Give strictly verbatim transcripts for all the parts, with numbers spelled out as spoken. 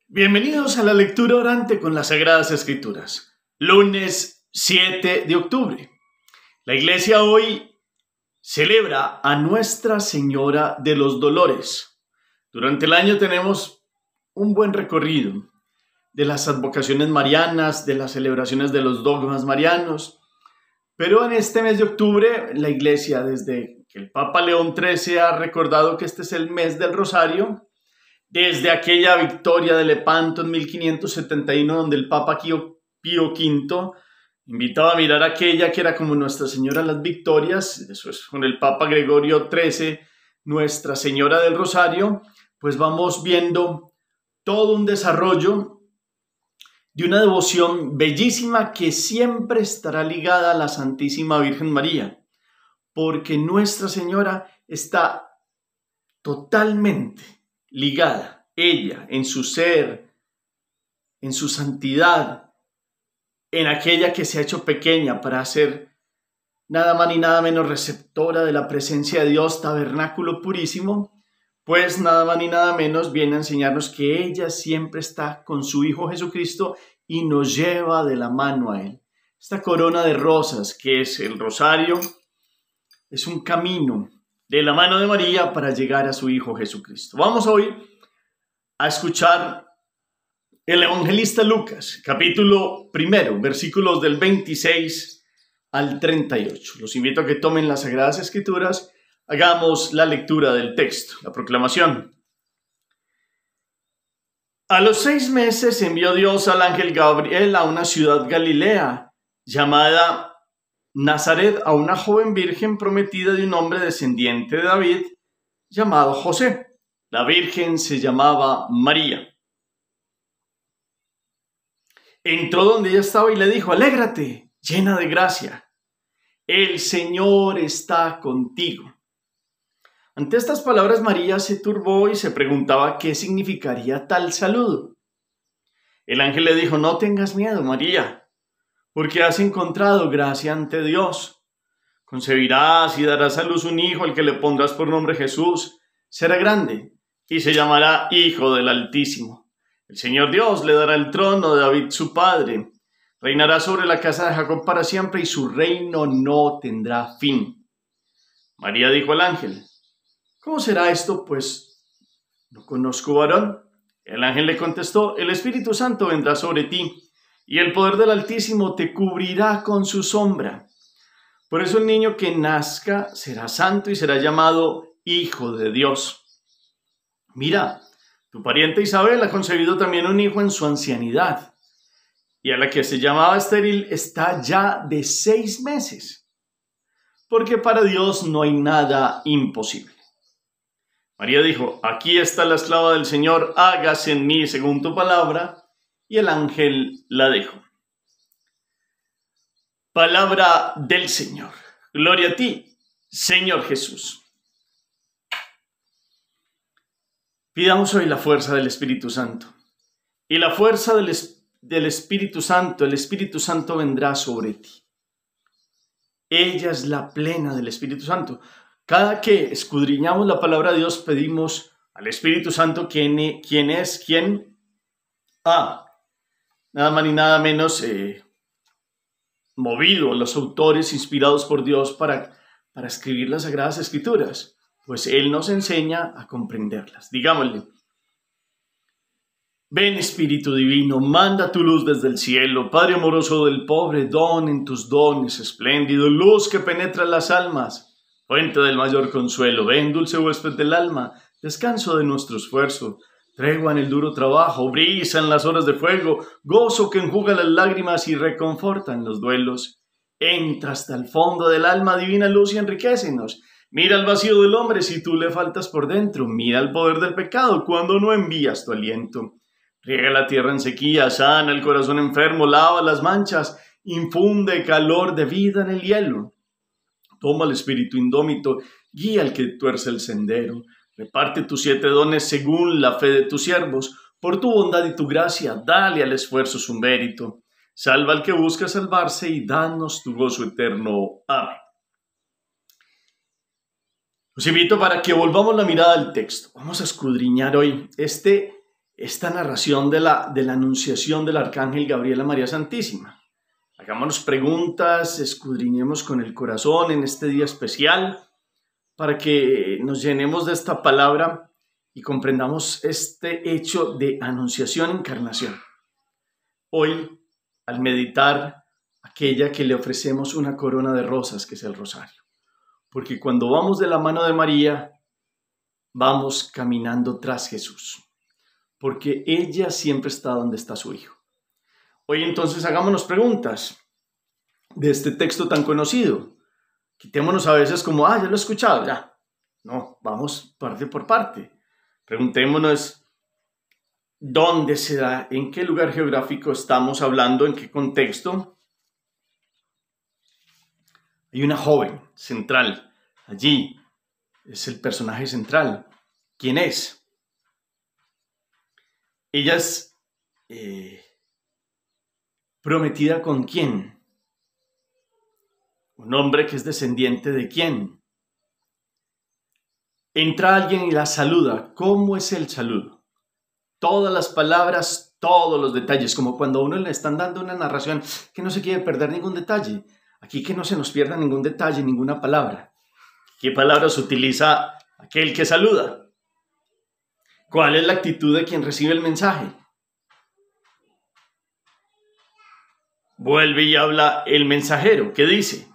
Bienvenidos a la lectura orante con las Sagradas Escrituras. Lunes siete de octubre. La iglesia hoy celebra a Nuestra Señora de los Dolores. Durante el año tenemos un buen recorrido de las advocaciones marianas, de las celebraciones de los dogmas marianos. Pero en este mes de octubre, la iglesia, desde que el Papa León trece ha recordado que este es el mes del Rosario, desde aquella victoria de Lepanto en mil quinientos setenta y uno, donde el Papa Pío, Pío quinto invitaba a mirar aquella que era como Nuestra Señora de las Victorias. Eso es con el Papa Gregorio trece, Nuestra Señora del Rosario. Pues vamos viendo todo un desarrollo de una devoción bellísima que siempre estará ligada a la Santísima Virgen María, porque Nuestra Señora está totalmente ligada, ella, en su ser, en su santidad, en aquella que se ha hecho pequeña para ser nada más ni nada menos receptora de la presencia de Dios, tabernáculo purísimo, pues nada más ni nada menos viene a enseñarnos que ella siempre está con su Hijo Jesucristo y nos lleva de la mano a Él. Esta corona de rosas que es el rosario es un camino de la mano de María para llegar a su Hijo Jesucristo. Vamos hoy a escuchar el evangelista Lucas, capítulo primero, versículos del veintiséis al treinta y ocho. Los invito a que tomen las Sagradas Escrituras, hagamos la lectura del texto, la proclamación. A los seis meses envió Dios al ángel Gabriel a una ciudad galilea llamada Nazaret, a una joven virgen prometida de un hombre descendiente de David llamado José. La virgen se llamaba María. Entró donde ella estaba y le dijo: alégrate, llena de gracia, el Señor está contigo. Ante estas palabras María se turbó y se preguntaba qué significaría tal saludo. El ángel le dijo: no tengas miedo, María, porque has encontrado gracia ante Dios. Concebirás y darás a luz un hijo al que le pondrás por nombre Jesús. Será grande y se llamará Hijo del Altísimo. El Señor Dios le dará el trono de David su padre. Reinará sobre la casa de Jacob para siempre y su reino no tendrá fin. María dijo al ángel: ¿cómo será esto? Pues no conozco varón. El ángel le contestó: el Espíritu Santo vendrá sobre ti y el poder del Altísimo te cubrirá con su sombra. Por eso el niño que nazca será santo y será llamado Hijo de Dios. Mira, tu pariente Isabel ha concebido también un hijo en su ancianidad, y a la que se llamaba estéril está ya de seis meses, porque para Dios no hay nada imposible. María dijo: aquí está la esclava del Señor, hágase en mí según tu palabra. Y el ángel la dejó. Palabra del Señor. Gloria a ti, Señor Jesús. Pidamos hoy la fuerza del Espíritu Santo. Y la fuerza del, es, del Espíritu Santo, el Espíritu Santo vendrá sobre ti. Ella es la plena del Espíritu Santo. Cada que escudriñamos la palabra de Dios, pedimos al Espíritu Santo quien, quien es, quien ha, nada más ni nada menos, eh, movido a los autores inspirados por Dios para, para escribir las Sagradas Escrituras. Pues Él nos enseña a comprenderlas. Digámosle: ven Espíritu Divino, manda tu luz desde el cielo. Padre amoroso del pobre, don en tus dones espléndido, luz que penetra las almas, fuente del mayor consuelo. Ven, dulce huésped del alma, descanso de nuestro esfuerzo, tregua en el duro trabajo, brisa en las horas de fuego, gozo que enjuga las lágrimas y reconforta en los duelos. Entra hasta el fondo del alma, divina luz, y enriquécenos. Mira el vacío del hombre si tú le faltas por dentro. Mira el poder del pecado cuando no envías tu aliento. Riega la tierra en sequía, sana el corazón enfermo, lava las manchas, infunde calor de vida en el hielo. Toma el espíritu indómito, guía al que tuerce el sendero. Reparte tus siete dones según la fe de tus siervos. Por tu bondad y tu gracia, dale al esfuerzo su mérito. Salva al que busca salvarse y danos tu gozo eterno. Amén. Los invito para que volvamos la mirada al texto. Vamos a escudriñar hoy este esta narración de la, de la anunciación del arcángel Gabriel a María Santísima. Hagámonos preguntas, escudriñemos con el corazón en este día especial para que nos llenemos de esta palabra y comprendamos este hecho de anunciación e encarnación. Hoy, al meditar aquella que le ofrecemos una corona de rosas, que es el rosario. Porque cuando vamos de la mano de María, vamos caminando tras Jesús. Porque ella siempre está donde está su Hijo. Hoy entonces hagámonos preguntas de este texto tan conocido. Quitémonos a veces como, ah, ya lo he escuchado, ya. No, vamos parte por parte. Preguntémonos dónde se da, en qué lugar geográfico estamos hablando, en qué contexto. Hay una joven central allí, es el personaje central. ¿Quién es? Ella es eh, prometida con quién. Un hombre que es descendiente de quién. Entra alguien y la saluda. ¿Cómo es el saludo? Todas las palabras, todos los detalles, como cuando a uno le están dando una narración que no se quiere perder ningún detalle. Aquí que no se nos pierda ningún detalle, ninguna palabra. ¿Qué palabras utiliza aquel que saluda? ¿Cuál es la actitud de quien recibe el mensaje? Vuelve y habla el mensajero. ¿Qué dice?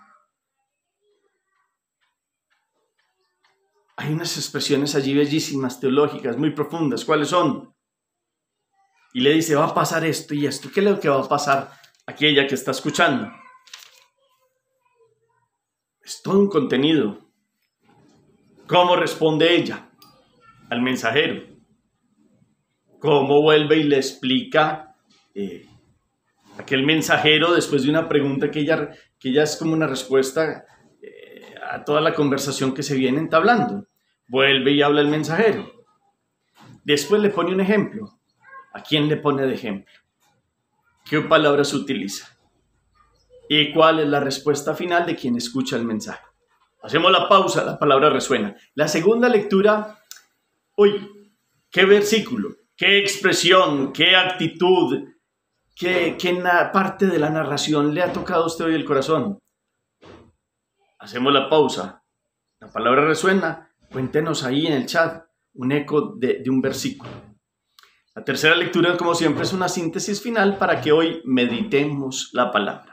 Hay unas expresiones allí bellísimas, teológicas, muy profundas. ¿Cuáles son? Y le dice, va a pasar esto y esto. ¿Qué es lo que va a pasar a aquella que está escuchando? Es todo un contenido. ¿Cómo responde ella al mensajero? ¿Cómo vuelve y le explica eh, aquel mensajero después de una pregunta que ella, que ella es como una respuesta eh, a toda la conversación que se viene entablando? Vuelve y habla el mensajero. Después le pone un ejemplo. ¿A quién le pone de ejemplo? ¿Qué palabras utiliza? ¿Y cuál es la respuesta final de quien escucha el mensaje? Hacemos la pausa, la palabra resuena. La segunda lectura, uy, qué versículo, qué expresión, qué actitud, qué, qué na- parte de la narración le ha tocado a usted hoy el corazón. Hacemos la pausa, la palabra resuena, cuéntenos ahí en el chat un eco de, de un versículo. La tercera lectura, como siempre, es una síntesis final para que hoy meditemos la palabra.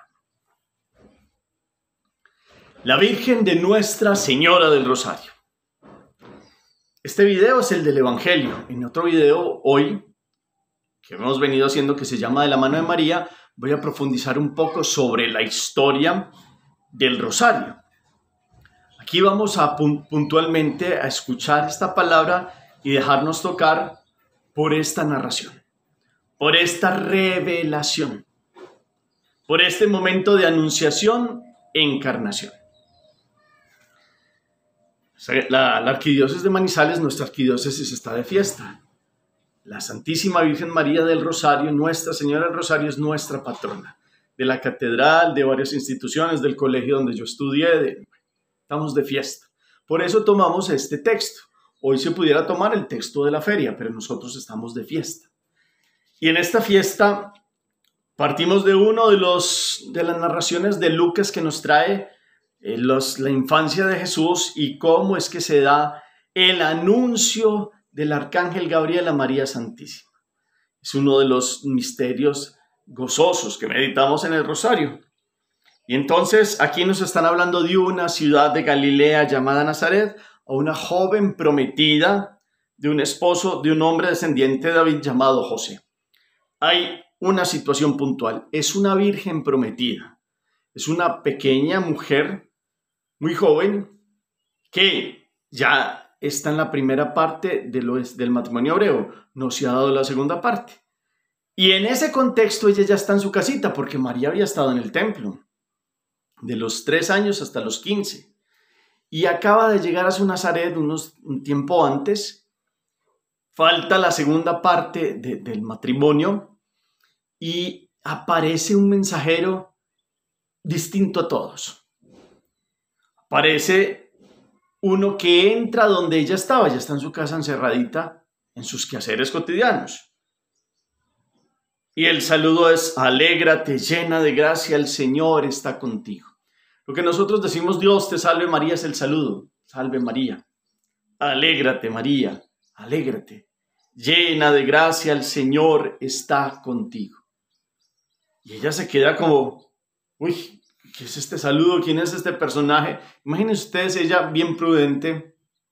La Virgen de Nuestra Señora del Rosario. Este video es el del Evangelio. En otro video hoy, que hemos venido haciendo, que se llama De la mano de María, voy a profundizar un poco sobre la historia del Rosario. Aquí vamos a puntualmente a escuchar esta palabra y dejarnos tocar por esta narración, por esta revelación, por este momento de anunciación e encarnación. La, la arquidiócesis de Manizales, nuestra arquidiócesis, está de fiesta. La Santísima Virgen María del Rosario, Nuestra Señora del Rosario, es nuestra patrona. De la catedral, de varias instituciones, del colegio donde yo estudié, de, estamos de fiesta. Por eso tomamos este texto. Hoy se pudiera tomar el texto de la feria, pero nosotros estamos de fiesta. Y en esta fiesta partimos de uno de, los, de las narraciones de Lucas que nos trae eh, los, la infancia de Jesús y cómo es que se da el anuncio del arcángel Gabriel a María Santísima. Es uno de los misterios gozosos que meditamos en el Rosario. Y entonces aquí nos están hablando de una ciudad de Galilea llamada Nazaret, a una joven prometida de un esposo, de un hombre descendiente de David llamado José. Hay una situación puntual. Es una virgen prometida. Es una pequeña mujer, muy joven, que ya está en la primera parte de lo, del matrimonio hebreo. No se ha dado la segunda parte. Y en ese contexto ella ya está en su casita, porque María había estado en el templo de los tres años hasta los quince. Y acaba de llegar a su Nazaret unos, un tiempo antes. Falta la segunda parte de, del matrimonio y aparece un mensajero distinto a todos. Aparece uno que entra donde ella estaba, ya está en su casa encerradita en sus quehaceres cotidianos. Y el saludo es: alégrate, llena de gracia, el Señor está contigo. Lo que nosotros decimos, Dios te salve María, es el saludo. Salve María. Alégrate María, alégrate. Llena de gracia, el Señor está contigo. Y ella se queda como, uy, ¿qué es este saludo? ¿Quién es este personaje? Imagínense ustedes, ella bien prudente,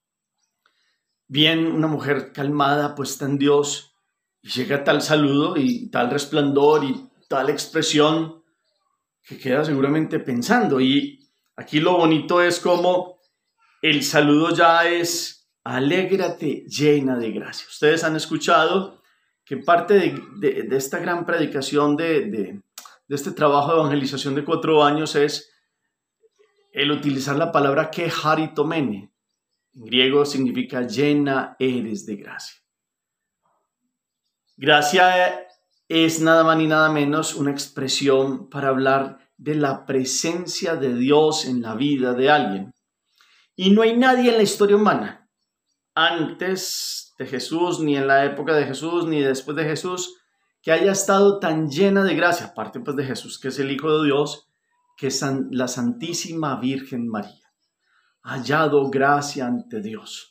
bien una mujer calmada, puesta en Dios, y llega tal saludo y tal resplandor y tal expresión que queda seguramente pensando. Y aquí lo bonito es como el saludo ya es: alégrate, llena de gracia. Ustedes han escuchado que parte de, de, de esta gran predicación, de, de, de este trabajo de evangelización de cuatro años, es el utilizar la palabra que haritomene. En griego significa llena eres de gracia. Gracia es nada más ni nada menos una expresión para hablar de la presencia de Dios en la vida de alguien. Y no hay nadie en la historia humana, antes de Jesús, ni en la época de Jesús, ni después de Jesús, que haya estado tan llena de gracia, aparte pues de Jesús, que es el Hijo de Dios, que es la Santísima Virgen María. Ha hallado gracia ante Dios.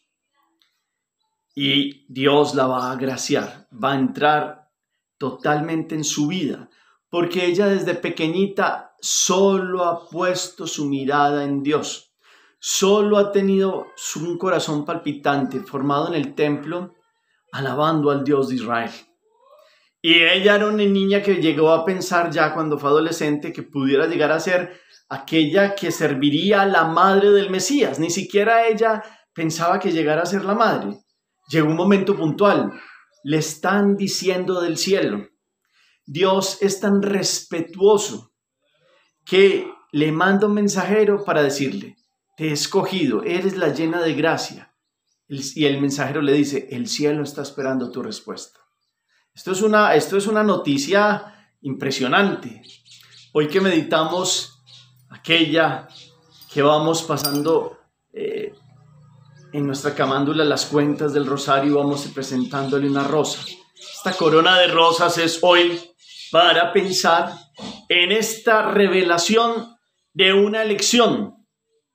Y Dios la va a agraciar, va a entrar totalmente en su vida, porque ella desde pequeñita solo ha puesto su mirada en Dios, solo ha tenido un corazón palpitante formado en el templo, alabando al Dios de Israel. Y ella era una niña que llegó a pensar ya cuando fue adolescente que pudiera llegar a ser aquella que serviría a la madre del Mesías. Ni siquiera ella pensaba que llegara a ser la madre. Llegó un momento puntual, le están diciendo del cielo. Dios es tan respetuoso que le manda un mensajero para decirle: te he escogido, eres la llena de gracia. Y el mensajero le dice: el cielo está esperando tu respuesta. Esto es una, esto es una noticia impresionante. Hoy que meditamos aquella que vamos pasando eh, en nuestra camándula las cuentas del rosario, vamos presentándole una rosa. Esta corona de rosas es hoy para pensar en esta revelación de una elección,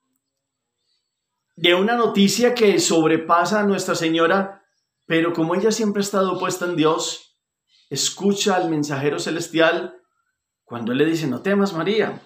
de una noticia que sobrepasa a Nuestra Señora, pero como ella siempre ha estado puesta en Dios, escucha al mensajero celestial cuando él le dice: no temas, María,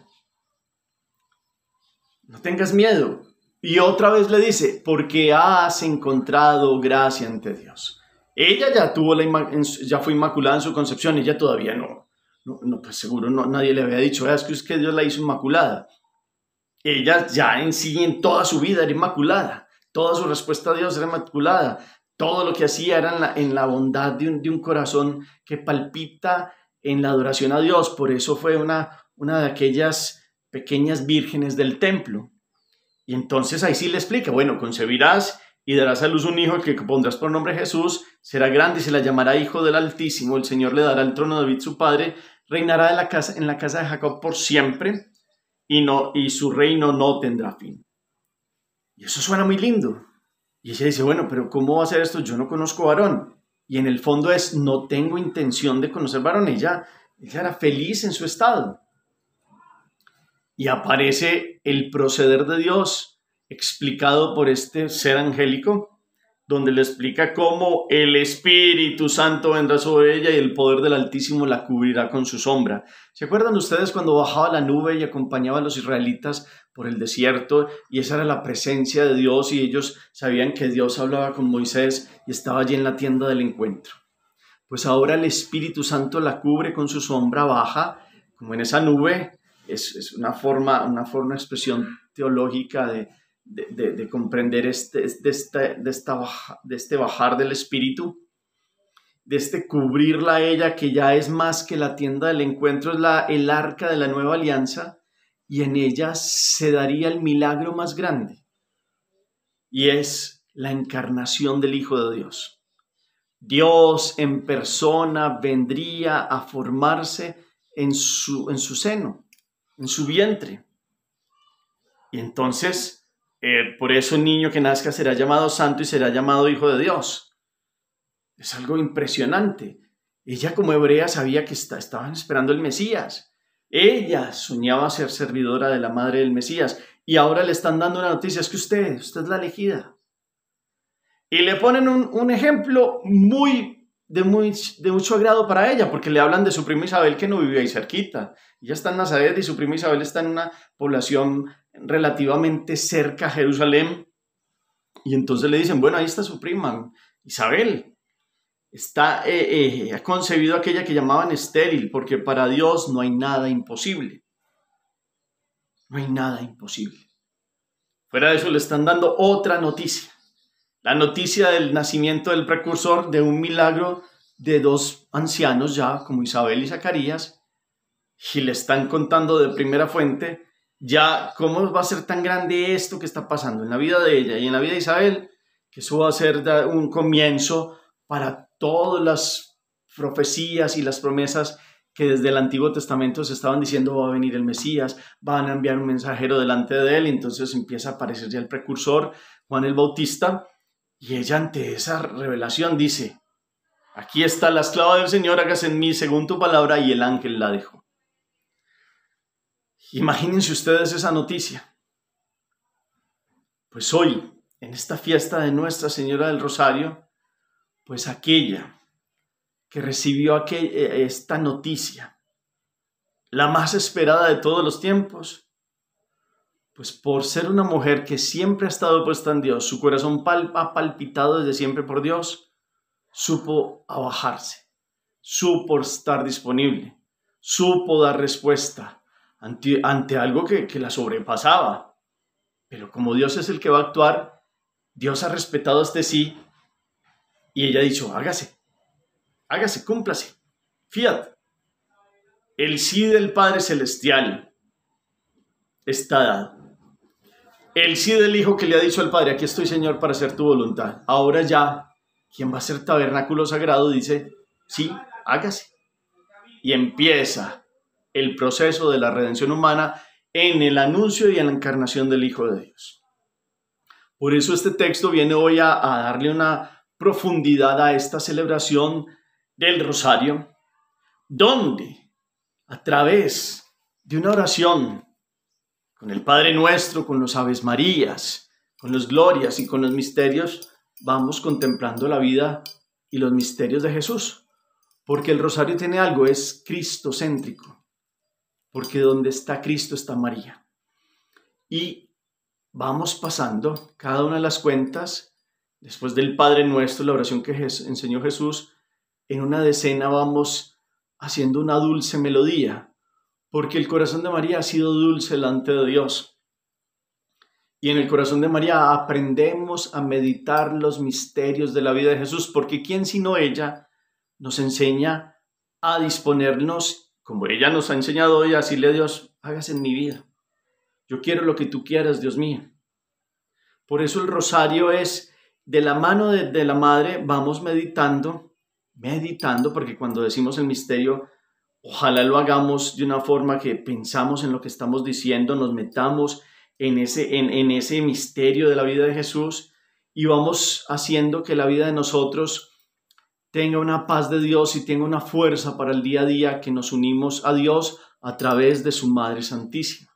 no tengas miedo. Y otra vez le dice: porque has encontrado gracia ante Dios. Ella ya, tuvo la, ya fue inmaculada en su concepción, ella todavía no, no, no pues seguro no, nadie le había dicho: es que, es que Dios la hizo inmaculada. Ella ya en sí, en toda su vida era inmaculada, toda su respuesta a Dios era inmaculada, todo lo que hacía era en la, en la bondad de un, de un corazón que palpita en la adoración a Dios. Por eso fue una, una de aquellas pequeñas vírgenes del templo. Y entonces ahí sí le explica: bueno, concebirás y darás a luz un hijo, que pondrás por nombre Jesús, será grande y se la llamará Hijo del Altísimo, el Señor le dará el trono de David su padre, reinará en la casa, en la casa de Jacob por siempre, y, no, y su reino no tendrá fin. Y eso suena muy lindo. Y ella dice: bueno, pero ¿cómo va a ser esto? Yo no conozco varón. Y en el fondo es: no tengo intención de conocer varón. Ella, ella era feliz en su estado. Y aparece el proceder de Dios explicado por este ser angélico, donde le explica cómo el Espíritu Santo vendrá sobre ella y el poder del Altísimo la cubrirá con su sombra. ¿Se acuerdan ustedes cuando bajaba la nube y acompañaba a los israelitas por el desierto? Y esa era la presencia de Dios, y ellos sabían que Dios hablaba con Moisés y estaba allí en la tienda del encuentro. Pues ahora el Espíritu Santo la cubre con su sombra, baja como en esa nube. Es, es una forma, una forma, una expresión teológica de, de, de, de comprender este, de, este, de, esta baja, de este bajar del Espíritu, de este cubrirla a ella, que ya es más que la tienda del encuentro, es la, el arca de la nueva alianza, y en ella se daría el milagro más grande, y es la encarnación del Hijo de Dios. Dios en persona vendría a formarse en su, en su seno, en su vientre. Y entonces, eh, por eso el niño que nazca será llamado santo y será llamado Hijo de Dios. Es algo impresionante. Ella como hebrea sabía que está, estaban esperando el Mesías. Ella soñaba ser servidora de la madre del Mesías y ahora le están dando una noticia, es que usted, usted es la elegida. Y le ponen un, un ejemplo muy de, muy de mucho agrado para ella, porque le hablan de su prima Isabel que no vivía ahí cerquita. Ella está en Nazaret y su prima Isabel está en una población relativamente cerca a Jerusalén. Y entonces le dicen, bueno, ahí está su prima Isabel. Está, eh, eh, ha concebido aquella que llamaban estéril, porque para Dios no hay nada imposible. No hay nada imposible. Fuera de eso le están dando otra noticia. La noticia del nacimiento del precursor de un milagro de dos ancianos ya, como Isabel y Zacarías, y le están contando de primera fuente ya cómo va a ser tan grande esto que está pasando en la vida de ella y en la vida de Isabel, que eso va a ser un comienzo para todas las profecías y las promesas que desde el Antiguo Testamento se estaban diciendo, va a venir el Mesías, van a enviar un mensajero delante de él, y entonces empieza a aparecer ya el precursor, Juan el Bautista, y ella ante esa revelación dice, aquí está la esclava del Señor, hágase en mí según tu palabra, y el ángel la dejó. Imagínense ustedes esa noticia. Pues hoy, en esta fiesta de Nuestra Señora del Rosario, pues aquella que recibió aquel, esta noticia, la más esperada de todos los tiempos, pues por ser una mujer que siempre ha estado puesta en Dios, su corazón pal ha palpitado desde siempre por Dios, supo abajarse, supo estar disponible, supo dar respuesta ante, ante algo que, que la sobrepasaba. Pero como Dios es el que va a actuar, Dios ha respetado este sí y ella ha dicho, hágase, hágase, cúmplase, fiat. El sí del Padre Celestial está dado. El sí del Hijo que le ha dicho al Padre, aquí estoy, Señor, para hacer tu voluntad. Ahora ya, quien va a ser tabernáculo sagrado dice, sí, hágase. Y empieza el proceso de la redención humana en el anuncio y en la encarnación del Hijo de Dios. Por eso este texto viene hoy a, a darle una profundidad a esta celebración del Rosario, donde a través de una oración con el Padre Nuestro, con los Aves Marías, con los Glorias y con los misterios, vamos contemplando la vida y los misterios de Jesús. Porque el Rosario tiene algo, es cristocéntrico. Porque donde está Cristo está María. Y vamos pasando cada una de las cuentas, después del Padre Nuestro, la oración que enseñó Jesús, en una decena vamos haciendo una dulce melodía, porque el corazón de María ha sido dulce delante de Dios. Y en el corazón de María aprendemos a meditar los misterios de la vida de Jesús, porque ¿quién sino ella nos enseña a disponernos, como ella nos ha enseñado hoy, a decirle a Dios, hágase en mi vida? Yo quiero lo que tú quieras, Dios mío. Por eso el rosario es de la mano de, de la Madre, vamos meditando, meditando, porque cuando decimos el misterio, ojalá lo hagamos de una forma que pensamos en lo que estamos diciendo, nos metamos en ese, en, en ese misterio de la vida de Jesús y vamos haciendo que la vida de nosotros tenga una paz de Dios y tenga una fuerza para el día a día, que nos unimos a Dios a través de su Madre Santísima.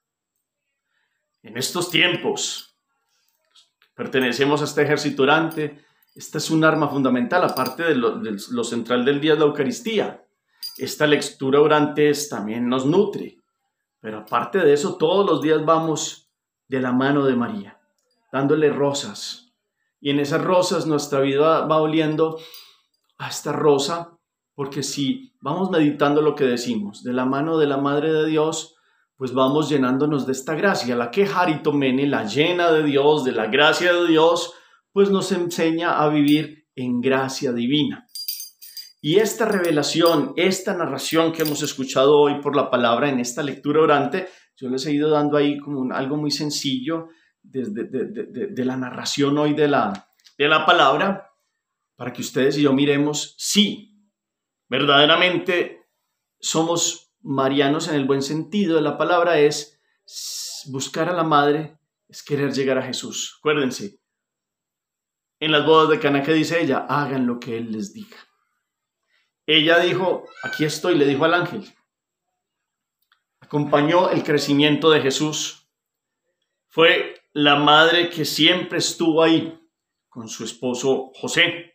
En estos tiempos, pertenecemos a este ejército orante. Esta es un arma fundamental, aparte de lo, de lo central del día de la Eucaristía. Esta lectura orante también nos nutre, pero aparte de eso, todos los días vamos de la mano de María, dándole rosas. Y en esas rosas nuestra vida va oliendo a esta rosa, porque si vamos meditando lo que decimos, de la mano de la Madre de Dios, pues vamos llenándonos de esta gracia. La que Jaritomene, la llena de Dios, de la gracia de Dios, pues nos enseña a vivir en gracia divina. Y esta revelación, esta narración que hemos escuchado hoy por la palabra en esta lectura orante, yo les he ido dando ahí como un, algo muy sencillo desde de, de, de, de la narración hoy de la, de la palabra, para que ustedes y yo miremos si verdaderamente somos marianos en el buen sentido de la palabra. Es buscar a la Madre, es querer llegar a Jesús. Acuérdense, en las bodas de Caná, que dice ella, hagan lo que Él les diga. ella dijo, aquí estoy, le dijo al ángel. Acompañó el crecimiento de Jesús. Fue la madre que siempre estuvo ahí con su esposo José.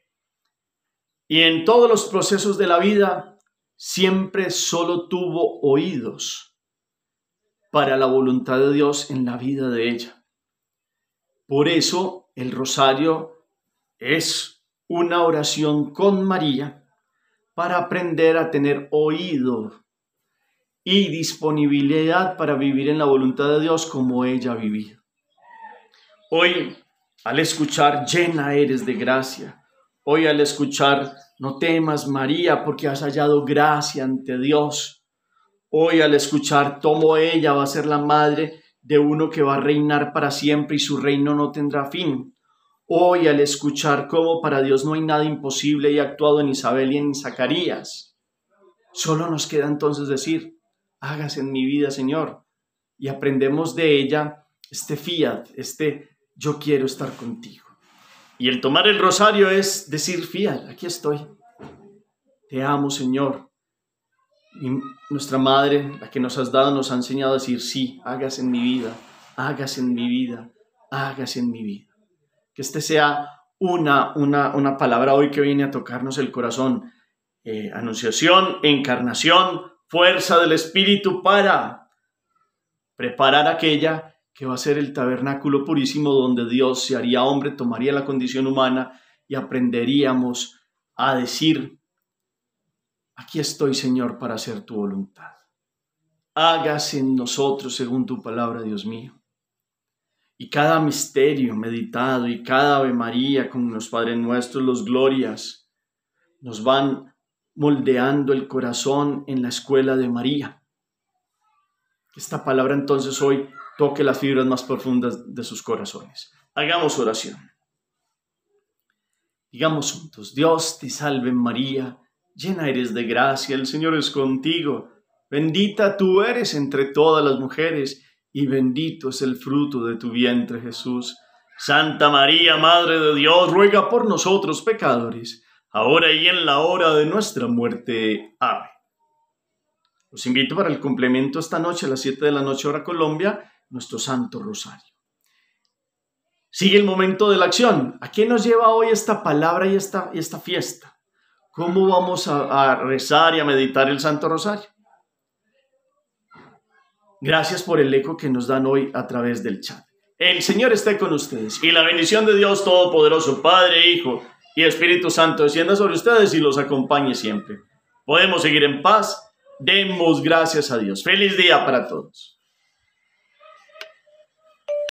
Y en todos los procesos de la vida, siempre solo tuvo oídos para la voluntad de Dios en la vida de ella. Por eso el rosario es una oración con María para aprender a tener oído y disponibilidad para vivir en la voluntad de Dios como ella ha vivido. Hoy, al escuchar llena eres de gracia, hoy al escuchar no temas María porque has hallado gracia ante Dios, hoy al escuchar tomo ella va a ser la madre de uno que va a reinar para siempre y su reino no tendrá fin. Hoy al escuchar cómo para Dios no hay nada imposible y ha actuado en Isabel y en Zacarías, solo nos queda entonces decir, hágase en mi vida, Señor, y aprendemos de ella este fiat, este yo quiero estar contigo. Y el tomar el rosario es decir, fiat, aquí estoy, te amo, Señor. Y nuestra madre, la que nos has dado, nos ha enseñado a decir, sí, hágase en mi vida, hágase en mi vida, hágase en mi vida. Que este sea una, una, una palabra hoy que viene a tocarnos el corazón. Eh, anunciación, encarnación, fuerza del Espíritu para preparar aquella que va a ser el tabernáculo purísimo donde Dios se haría hombre, tomaría la condición humana y aprenderíamos a decir, aquí estoy, Señor, para hacer tu voluntad. Hágase en nosotros según tu palabra, Dios mío. Y cada misterio meditado y cada Ave María con los Padres Nuestros, los glorias, nos van moldeando el corazón en la escuela de María. Que esta palabra entonces hoy toque las fibras más profundas de sus corazones. Hagamos oración. Digamos juntos, Dios te salve María, llena eres de gracia, el Señor es contigo. Bendita tú eres entre todas las mujeres y bendito es el fruto de tu vientre, Jesús. Santa María, Madre de Dios, ruega por nosotros pecadores, ahora y en la hora de nuestra muerte. Amén. Los invito para el complemento esta noche a las siete de la noche, hora Colombia, nuestro Santo Rosario. Sigue el momento de la acción. ¿A qué nos lleva hoy esta palabra y esta, y esta fiesta? ¿Cómo vamos a, a rezar y a meditar el Santo Rosario? Gracias por el eco que nos dan hoy a través del chat. El Señor esté con ustedes y la bendición de Dios Todopoderoso, Padre, Hijo y Espíritu Santo descienda sobre ustedes y los acompañe siempre. Podemos seguir en paz. Demos gracias a Dios. Feliz día para todos.